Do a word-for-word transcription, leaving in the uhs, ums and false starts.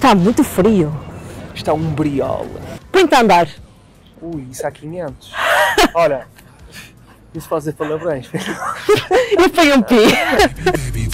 Está muito frio. Está um briola. Põe-te a andar. Ui, isso há quinhentos. Olha, isso fazer palavrões. Eu ponho um pi.